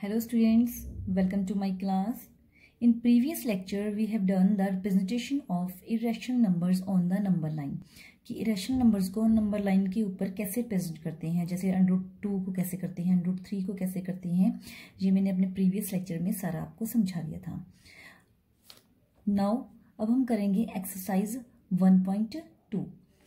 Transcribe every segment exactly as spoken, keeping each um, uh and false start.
Hello students, welcome to my class. In previous lecture we have done the representation of irrational numbers on the number line. कि irrational numbers को number line के ऊपर कैसे present करते हैं, जैसे under root to को कैसे करते हैं, अंडर रूट थ्री को कैसे करते हैं, ये मैंने अपने previous lecture में सारा आपको समझा दिया था. Now अब हम करेंगे exercise one point two.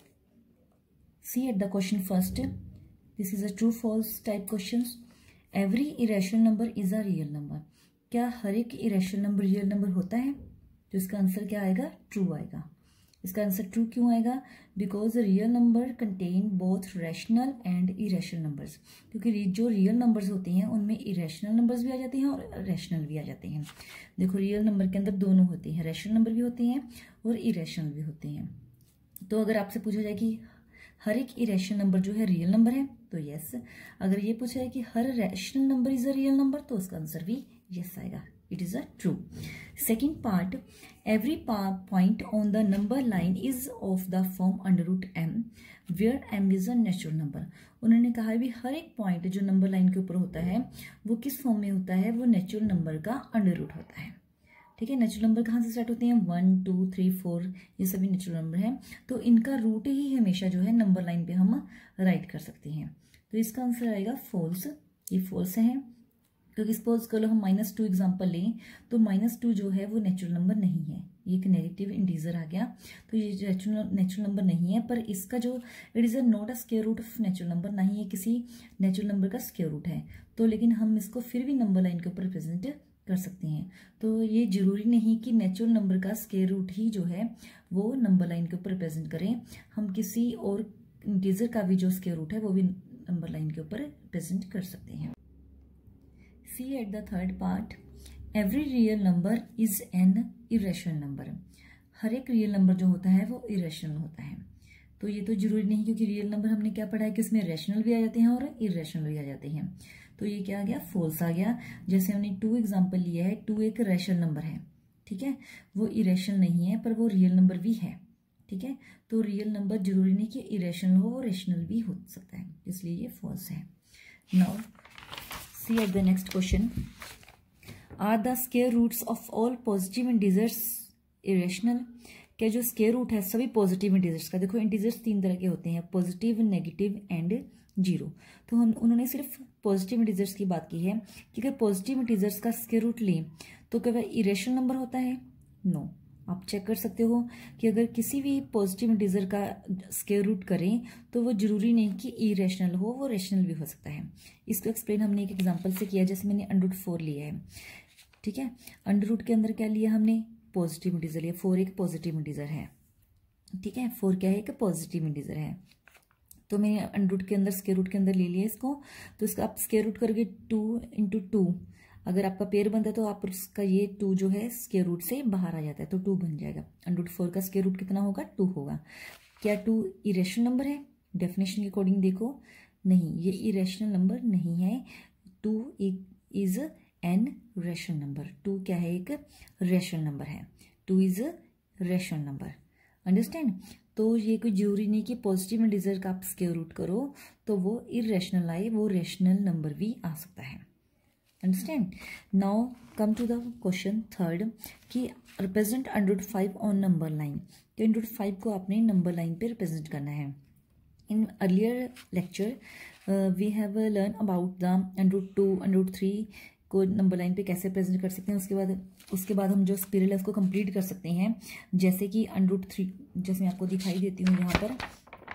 See at the question first. This is a true false type questions. Every irrational number is a real number. क्या हर एक इरेशनल नंबर रियल नंबर होता है? तो इसका आंसर क्या आएगा? ट्रू आएगा. इसका आंसर ट्रू क्यों आएगा? Because real number contain both rational and irrational numbers. क्योंकि जो रियल नंबर्स होते हैं उनमें इरेशनल नंबर्स भी आ जाते हैं और रैशनल भी आ जाते हैं. देखो रियल नंबर के अंदर दोनों होते हैं, रैशनल नंबर भी होते हैं और इरेशनल भी होते हैं. तो अगर आपसे पूछा जाए कि हर एक इरेशनल नंबर जो है रियल नंबर है तो यस. अगर ये पूछा है कि हर rational number is a real number तो उसका आंसर भी यस आएगा. It is a true. Second part, every point on the number line is of the form under root M where M is a natural number. उन्होंने कहा है भी हर एक point जो नंबर लाइन के ऊपर होता है वो किस फॉर्म में होता है? वो नेचुरल नंबर का अंडर रूट होता है. ठीक है, नेचुरल नंबर कहाँ से स्टार्ट होते हैं? वन टू थ्री फोर, ये सभी नेचुरल नंबर हैं. तो इनका रूट ही हमेशा जो है नंबर लाइन पे हम राइट कर सकते हैं. तो इसका आंसर आएगा फॉल्स. ये फॉल्स है क्योंकि सपोज करो हम माइनस टू एग्जाम्पल लें तो माइनस टू जो है वो नेचुरल नंबर नहीं है. ये एक नेगेटिव इंटीजर आ गया तो ये नेचुरल नेचुरल नंबर नहीं है. पर इसका जो it is a not a square root of natural number, ना ही ये किसी नेचुरल नंबर का स्क्वायर रूट है. तो लेकिन हम इसको फिर भी नंबर लाइन के ऊपर रिप्रेजेंट कर सकते हैं. तो ये जरूरी नहीं कि नेचुरल नंबर का स्क्वायर रूट ही जो है वो नंबर लाइन के ऊपर रिप्रेजेंट करें. हम किसी और इंटीजर का भी जो स्क्वायर रूट है वो भी नंबर लाइन के ऊपर रिप्रेजेंट कर सकते हैं. See at the third part, every real number is an irrational number. हर एक रियल नंबर जो होता है वो इरेशनल होता है. तो ये तो जरूरी नहीं क्योंकि रियल नंबर हमने क्या पढ़ा है कि इसमें रैशनल भी आ जाते हैं और इरेशनल भी आ जाते हैं. तो ये क्या आ गया? फॉल्स आ गया. जैसे हमने टू एग्जाम्पल लिया है, टू एक रैशनल नंबर है, ठीक है, वो इरेशनल नहीं है पर वो रियल नंबर भी है. ठीक है, तो रियल नंबर जरूरी नहीं कि इरेशनल हो, वो रैशनल भी हो सकता है, इसलिए ये फॉल्स है. Now see at the next question, are the square roots of all positive integers irrational. क्या जो स्क्वायर रूट है सभी पॉजिटिव इंटीजर्स का, देखो इंटीजर्स तीन तरह के होते हैं, पॉजिटिव, नेगेटिव एंड जीरो. तो हम उन्होंने सिर्फ पॉजिटिव इंटीजर्स की बात की है कि अगर पॉजिटिव इंटीजर्स का स्क्वायर रूट लें तो क्या वह इरेशनल नंबर होता है? No no. आप चेक कर सकते हो कि अगर किसी भी पॉजिटिव इंटीजर का स्क्वायर रूट करें तो वो जरूरी नहीं कि इरेशनल हो, वो रैशनल भी हो सकता है. इसको एक्सप्लेन हमने एक एग्जांपल से किया. जैसे मैंने अंडर रूट फोर लिया है, ठीक है, अंडर रूट के अंदर क्या लिया हमने? पॉजिटिव इंटीजर लिया. फोर एक पॉजिटिव इंटीजर है, ठीक है, फोर क्या है? एक पॉजिटिव इंटीजर है. तो मैंने अंडर रूट के अंदर स्क्वायर रूट के अंदर ले लिया इसको. तो इसका आप स्क्वायर रूट करोगे टू इंटू टू, अगर आपका पेयर बनता है तो आप उसका ये टू जो है स्क्वायर रूट से बाहर आ जाता है तो टू बन जाएगा. अंडर रूट फोर का स्क्वायर रूट कितना होगा? टू होगा. क्या टू इरेशनल नंबर है? डेफिनेशन के अकॉर्डिंग देखो, नहीं, ये इरेशनल नंबर नहीं है. Two is an rational number. Two क्या है? एक रैशनल नंबर है. Two is rational number. Understand? तो ये कोई जरूरी नहीं कि पॉजिटिव इंटीजर का आप स्क्वायर रूट करो तो वो इरेशनल आए, वो रैशनल नंबर भी आ सकता है. Understand? Now come to the question third कि represent under root five on number line. तो अंडर रूट फाइव को आपने नंबर लाइन पे रिप्रेजेंट करना है. In earlier lecture we have learn about the under root two, under root three को number line पे कैसे प्रेजेंट कर सकते हैं. उसके बाद उसके बाद हम जो स्पिरल है उसको कंप्लीट कर सकते हैं. जैसे कि अंडर रूट थ्री, जैसे मैं आपको दिखाई देती हूँ यहाँ पर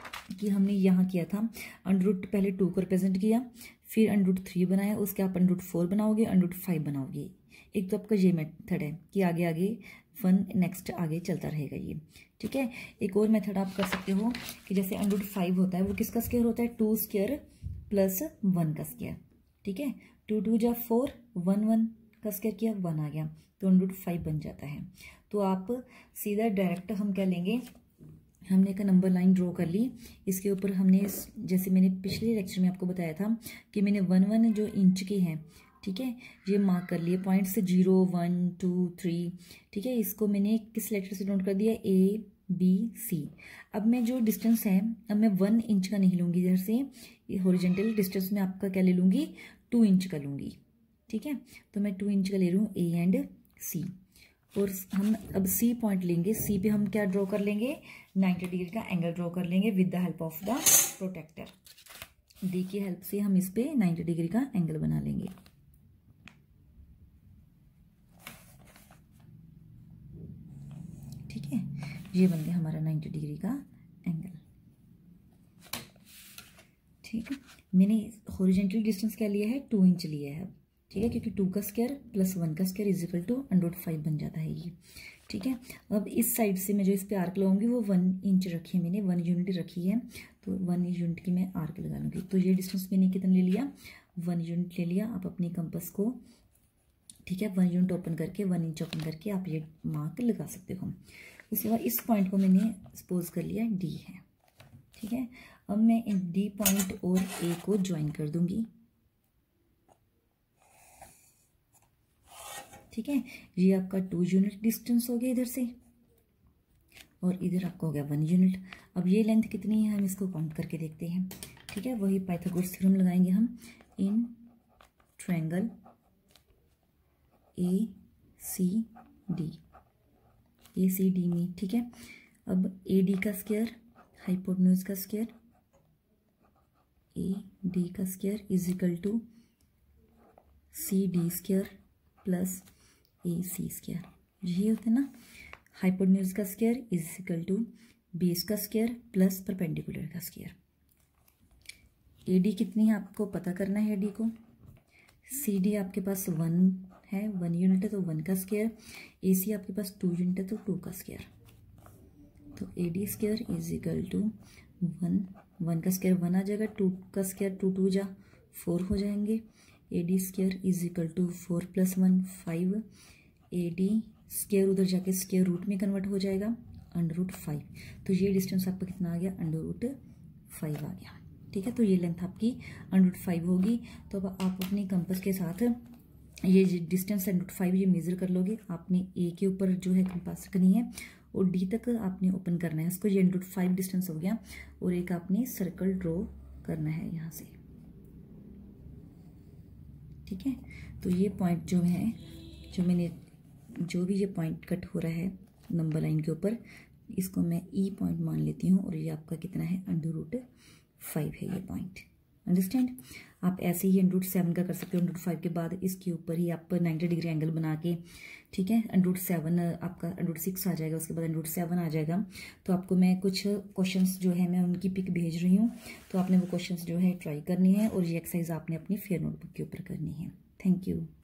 कि हमने यहाँ किया था, अंडर रूट पहले टू को रिप्रेजेंट किया, फिर अंडर रूट थ्री बनाया, उसके आप अंडर रूट फोर बनाओगे, अंडर रूट फाइव बनाओगे. एक तो आपका ये मेथड है कि आगे आगे वन नेक्स्ट आगे चलता रहेगा ये. ठीक है, एक और मेथड आप कर सकते हो कि जैसे अंडर रूट फाइव होता है वो किसका स्क्वायर होता है? टू स्क्वायर प्लस वन का स्क्वायर. ठीक है, टू टू जा फोर, वन वन का स्क्वायर किया, वन आ गया, तो अंडर रूट फाइव बन जाता है. तो आप सीधा डायरेक्ट हम क्या लेंगे, हमने एक नंबर लाइन ड्रॉ कर ली. इसके ऊपर हमने जैसे मैंने पिछले लेक्चर में आपको बताया था कि मैंने वन वन जो इंच के हैं, ठीक है, ये मार्क कर लिए पॉइंट से, जीरो वन टू थ्री. ठीक है, इसको मैंने किस लेटर से नोट कर दिया? A B C. अब मैं जो डिस्टेंस है, अब मैं वन इंच का नहीं लूंगी, इधर से हॉरिजॉन्टल डिस्टेंस में आपका क्या ले लूंगी? टू इंच का लूंगी. ठीक है। तो मैं टू इंच का ले रही हूँ ए एंड सी, और हम अब सी पॉइंट लेंगे। सी पे हम क्या ड्रॉ कर लेंगे, नाइन्टी डिग्री का एंगल ड्रॉ कर लेंगे with the help of the protector. D की हेल्प से हम इस पे नाइन्टी डिग्री का एंगल बना लेंगे। ठीक है, ये बन गया हमारा नाइन्टी डिग्री का एंगल। ठीक है, मैंने हॉरिजॉन्टल डिस्टेंस क्या लिया है, टू इंच लिया है। ठीक है, क्योंकि टू का स्क्वायर प्लस वन का square is equal to under root five बन जाता है ये। ठीक है, अब इस साइड से मैं जो इस पे आर्क लगाऊंगी वो वन इंच रखी है मैंने, वन यूनिट रखी है, तो वन यूनिट की मैं आर्क लगा लूँगी। तो ये डिस्टेंस मैंने कितना ले लिया, वन यूनिट ले लिया। आप अपनी कंपास को, ठीक है, वन यूनिट ओपन करके, वन इंच ओपन करके आप ये मार्क लगा सकते हो। उसके बाद इस पॉइंट को मैंने सपोज कर लिया डी है। ठीक है, अब मैं इन डी पॉइंट और ए को ज्वाइन कर दूंगी। ठीक है, ये आपका टू यूनिट डिस्टेंस हो गया इधर से, और इधर आपका हो गया वन यूनिट। अब ये लेंथ कितनी है हम इसको काउंट करके देखते हैं। ठीक है, वही पाइथागोरस थ्योरम लगाएंगे हम in triangle A C D, A C D में। ठीक है, अब ए डी का स्क्वायर, हाइपोटेन्यूज का स्क्वायर, ए डी का square is equal to C D square plus A C square. यही होता है ना, हाइपोटेन्यूज का square is equal to base का स्क्वायर प्लस परपेंडिकुलर का स्क्वायर। ए डी कितनी है आपको पता करना है, ए डी को। सी डी आपके पास वन है, वन यूनिट है तो वन का स्क्वायर, ए सी आपके पास टू यूनिट है तो टू का स्क्वायर। तो A D square is equal to one, one का स्क्वायर वन आ जाएगा, टू का स्क्वायर टू टू जा फोर हो जाएंगे। A D square is equal to four plus one five, A D square उधर जाके स्क्वायर रूट में कन्वर्ट हो जाएगा अंडर रूट फाइव। तो ये डिस्टेंस आपका कितना आ गया, अंडर रूट फाइव आ गया। ठीक है, तो ये लेंथ आपकी अंडर रूट फाइव होगी। तो अब आप अपने कंपास के साथ ये डिस्टेंस अंडर रूट फाइव ये मेजर कर लोगे। आपने ए के ऊपर जो है कंपास रखनी है और डी तक आपने ओपन करना है इसको। ये अंडर रूट फाइव डिस्टेंस हो गया, और एक आपने सर्कल ड्रॉ करना है यहाँ से। ठीक है, तो ये पॉइंट जो है, जो मैंने जो भी ये पॉइंट कट हो रहा है नंबर लाइन के ऊपर, इसको मैं ई पॉइंट मान लेती हूँ, और ये आपका कितना है, अंडर रूट फाइव है ये पॉइंट। अंडरस्टैंड। आप ऐसे ही अंडर रूट सेवन का कर सकते हो। अंडर रूट फाइव के बाद इसके ऊपर ही आप नाइन्टी डिग्री एंगल बना के, ठीक है, अंडर रूट सेवन आपका अंडर रूट सिक्स आ जाएगा, उसके बाद अंडर रूट सेवन आ जाएगा। तो आपको मैं कुछ क्वेश्चंस जो है मैं उनकी पिक भेज रही हूँ, तो आपने वो क्वेश्चंस जो है ट्राई करनी है, और ये एक्सरसाइज आपने अपनी फेयर नोटबुक के ऊपर करनी है। Thank you.